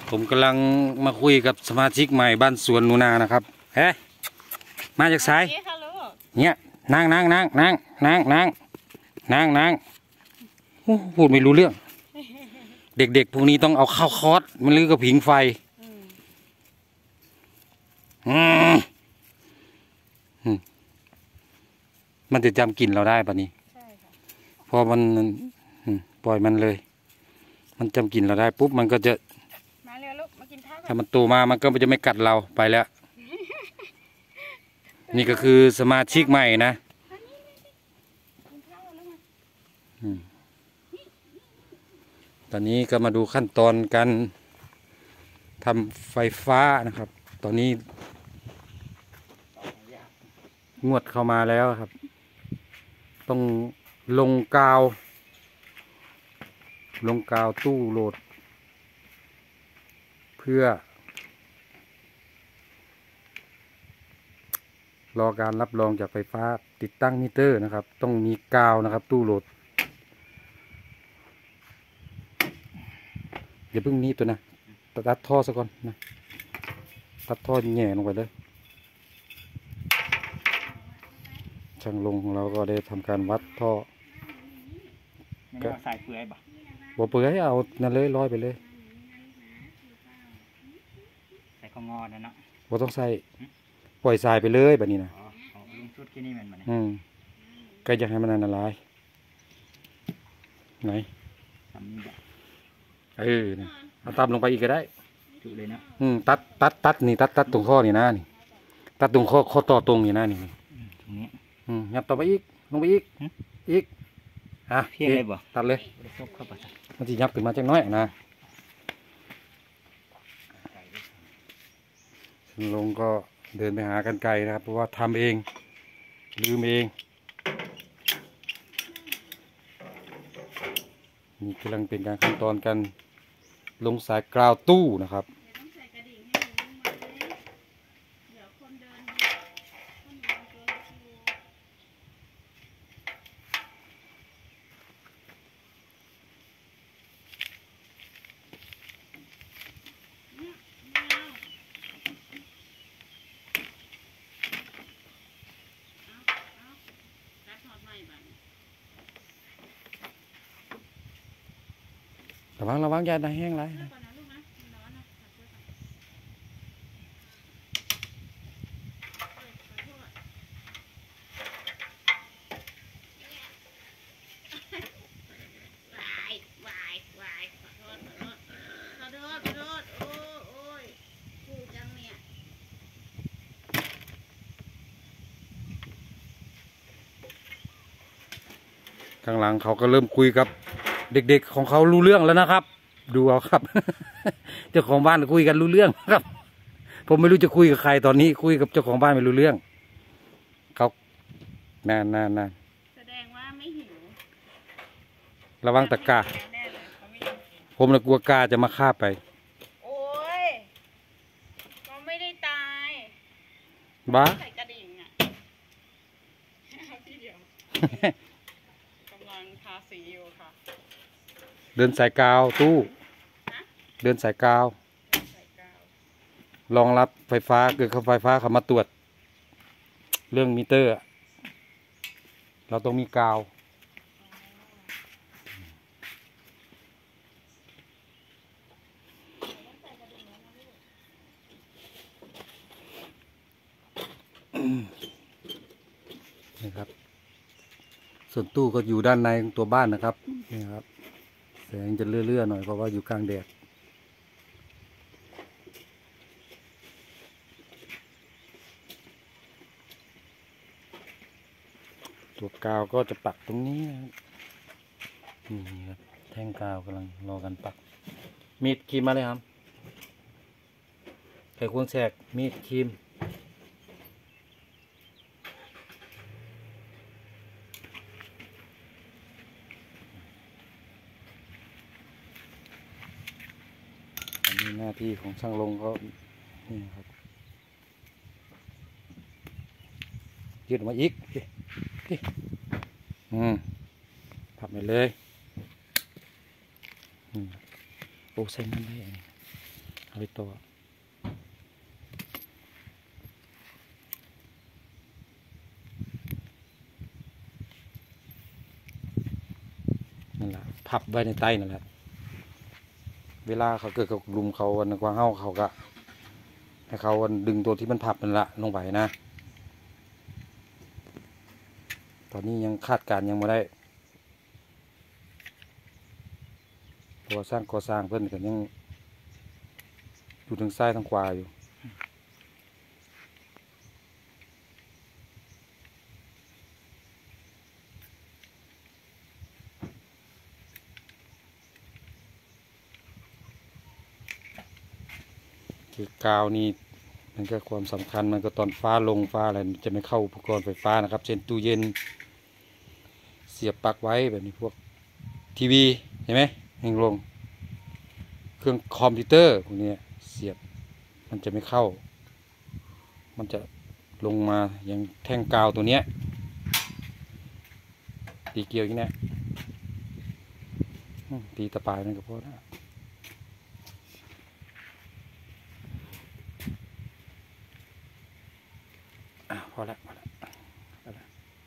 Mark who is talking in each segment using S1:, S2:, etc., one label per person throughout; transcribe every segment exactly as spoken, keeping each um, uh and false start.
S1: ผมกำลังมาคุยกับสมาชิกใหม่บ้านสวนหนูนานะครับเฮ้มาจากไสเนี่ยนั่งนั่งนั่งนั่งนั่งนั่งนั่งนั่งพูดไม่รู้เรื่องเด็กๆพวกนี้ต้องเอาเข้าคอร์สมันลือกับผิงไฟมันจะจำกลิ่นเราได้ปะนี้พอมันปล่อยมันเลยมันจำกลิ่นเราได้ปุ๊บมันก็จะมาเร็วลูกมากินข้าวถ้ามันโตมามันก็จะไม่กัดเราไปแล้ว นี่ก็คือสมาชิกใหม่นะตอนนี้ก็มาดูขั้นตอนการทำไฟฟ้านะครับ ตอนนี้งวดเข้ามาแล้วครับต้องลงกาวลงกาวตู้โหลดเพื่อรอการรับรองจากไฟฟ้าติดตั้งมิเตอร์นะครับต้องมีกาวนะครับตู้โหลดอย่าเพิ่งนี้ตัวนะตัดท่อซะก่อนนะตัดท่อแง่ลงไปเลยช่างลงของเราก็ได้ทำการวัดท่อก็ใส่เปลือยบ่บ่เปลือยเอานั่นเลยร้อยไปเลย
S2: ใส่ข้องอนะเนาะ
S1: บ่ต้องใส่ปล่อยทรายไปเลยแบบนี้นะ
S2: อ๋อลุงชุดแค่นี้มันมัน
S1: อืมก็อยากให้มันละลายไหน
S2: ทำนี่บ่
S1: เออเนี่ยเอาตามลงไปอีกก็ได้
S2: จุเลยนะ
S1: อืมตัดตัดตัดนี่ตัดตัดตรงข้อนี่นะนี่ตัดตรงข้อข้อต่อตรงนี่นะนี่
S2: ตรงนี้
S1: อืมยับต่อไปอีกลงไปอีกอีกฮะ
S2: เพี้ยนเลยบ่
S1: ตัดเลยมันจะยับขึ้นมาจังน้อยนะลงก็เดินไปหากันไกลนะครับเพราะว่าทำเองลืมเองนี่กำลังเป็นการขั้นตอนกันลงสายกราวตู้นะครับระวังระวังยาได้แห้งไรข้างหลังเขาก็เริ่มคุยกับเด็กๆของเขารู้เรื่องแล้วนะครับดูเอาครับ เจ้าของบ้านคุยกันรู้เรื่องครับผมไม่รู้จะคุยกับใครตอนนี้คุยกับเจ้าของบ้านไม่รู้เรื่องเขานานนานนาน
S3: แสดงว่าไม่หิว
S1: ระวังตะกาผมเลยกลัวกาจะมาฆ่าไป
S3: โอ้ยก็ไม่ได้ตาย
S1: บ้า
S3: ใส่กระดิ่งอ่ะพี่เดียวกำลังทาสีอยู่ค่ะ
S1: เดินสายกาวตู้เดินสายกาวรองรับไฟฟ้าเกิดเขาไฟฟ้าเขามาตรวจเรื่องมิเตอร์เราต้องมีกาวนี่ครับส่วนตู้ก็อยู่ด้านในตัวบ้านนะครับนี่ครับแสงจะเลื่อๆหน่อยเพราะว่าอยู่กลางแดดตัวกาวก็จะปักตรงนี้นี่ครับแท่งกาวกำลังรอกันปักมีดครีมมาเลยครับไขควงแสกมีดครีมนี่หน้าที่ของช่างลงเขานี่ครับยืดออกมาอีกอืมพับไปเลยโอ้ใส่มันได้ไปต่อนั่นแหละพับไว้ในใต้นั่นแหละเวลาเขาเกิดกับลุมเขาวันกว่าเฮาเขาก็ให้เขาวันดึงตัวที่มันพับนั่นละลงไปนะตอนนี้ยังคาดการยังไม่ได้ตัวสร้างก่อสร้างเพิ่นกันยังอยู่ทางซ้ายทางขวาอยู่คือกาวนี่มันก็ความสำคัญมันก็ตอนฟ้าลงฟ้าอะไรมันจะไม่เข้าอุปกรณ์ไฟฟ้านะครับเช่นตู้เย็นเสียบปลั๊กไว้แบบนี้พวกทีวีเห็นไหมแห่งลงเครื่องคอมพิวเตอร์พวกนี้เสียบมันจะไม่เข้ามันจะลงมาอย่างแท่งกาวตัวเนี้ยตีเกลียวอย่างนี้นะตีตะปายนั่นก็พอนะอ่ะพอละพอละพอละ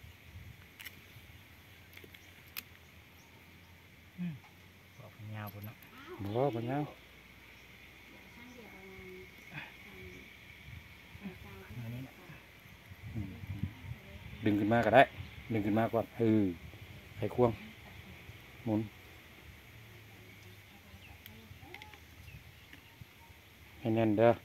S2: บอกยาวคนเนาะ
S1: บ่ปัญญา
S2: อันนี้นะ
S1: ดึงขึ้นมาก็ได้ดึงขึ้นมาก่อนเออไขควงหมุนให้แน่นเด้อ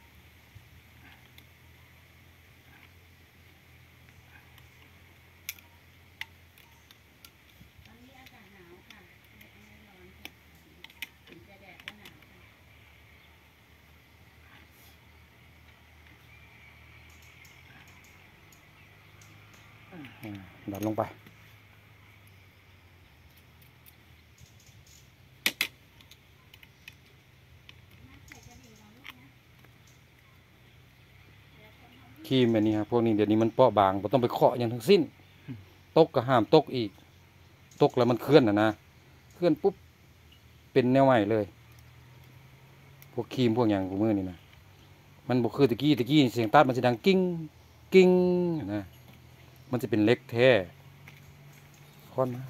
S1: ดันลงไปครีมอันนี้ครับพวกนี้เดี๋ยวนี้มันเปราะบางเราต้องไปเคาะอย่างทั้งสิ้นตกก็ห้ามตกอีกตกแล้วมันเคลื่อนนะนะเคลื่อนปุ๊บเป็นแนวใหม่เลยพวกครีมพวกอย่างพวกมือนี่นะมันบอกคือตะกี้ตะกี้เสียงตัดมันจะดังกิ้งกิ้งนะมันจะเป็นเล็กแท้ค่อนมา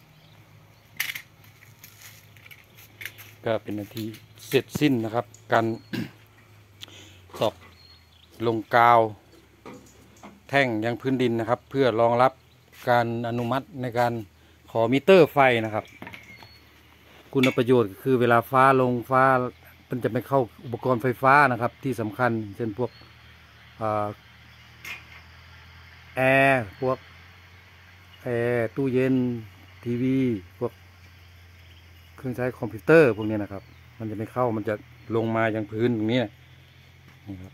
S1: ก็เป็นนาทีเสร็จสิ้นนะครับการ ตอกลงกาวแท่งยังพื้นดินนะครับ เพื่อรองรับการอนุมัติในการขอมิเตอร์ไฟนะครับคุณประโยชน์คือเวลาฟ้าลงฟ้ามันจะไม่เข้าอุปกรณ์ไฟฟ้านะครับที่สำคัญเช่นพวกแอร์พวกแอร์ตู้เย็นทีวีพวกเครื่องใช้คอมพิวเตอร์พวกนี้นะครับมันจะไม่เข้ามันจะลงมาอย่างพื้นตรงนี้นี่ครับ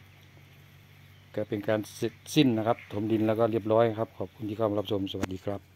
S1: ก็เป็นการเสร็จสิ้นนะครับถมดินแล้วก็เรียบร้อยครับขอบคุณที่เข้ามารับชมสวัสดีครับ